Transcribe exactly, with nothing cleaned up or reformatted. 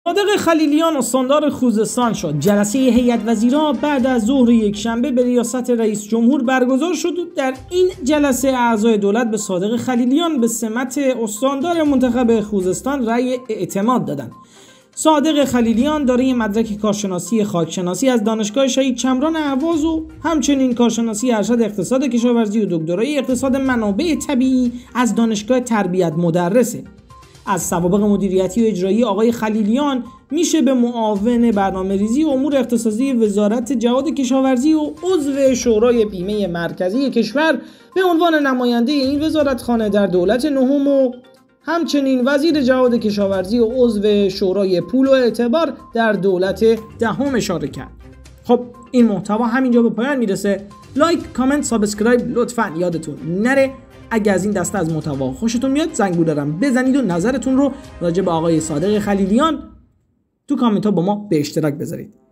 صادق خلیلیان استاندار خوزستان شد. جلسه هیئت وزیرا بعد از ظهر یکشنبه به ریاست رئیس جمهور برگزار شد و در این جلسه اعضای دولت به صادق خلیلیان به سمت استاندار منتخب خوزستان رأی اعتماد دادند. صادق خلیلیان دارای مدرک کارشناسی خاکشناسی از دانشگاه شهید چمران اهواز و همچنین کارشناسی ارشد اقتصاد کشاورزی و دکترای اقتصاد منابع طبیعی از دانشگاه تربیت مدرسه. از سوابق مدیریتی و اجرایی آقای خلیلیان میشه به معاون برنامه‌ریزی و امور اختصاصی وزارت جهاد کشاورزی و عضو شورای بیمه مرکزی کشور به عنوان نماینده این وزارتخانه در دولت نهم و همچنین وزیر جهاد کشاورزی و عضو شورای پول و اعتبار در دولت دهم اشاره کرد. خب این محتوا همینجا به پایان میرسه. لایک، کامنت، سابسکرایب لطفاً یادتون نره. اگه از این دسته از محتوا خوشتون میاد زنگوله رو بزنید و نظرتون رو راجع به آقای صادق خلیلیان تو کامنت ها با ما به اشتراک بذارید.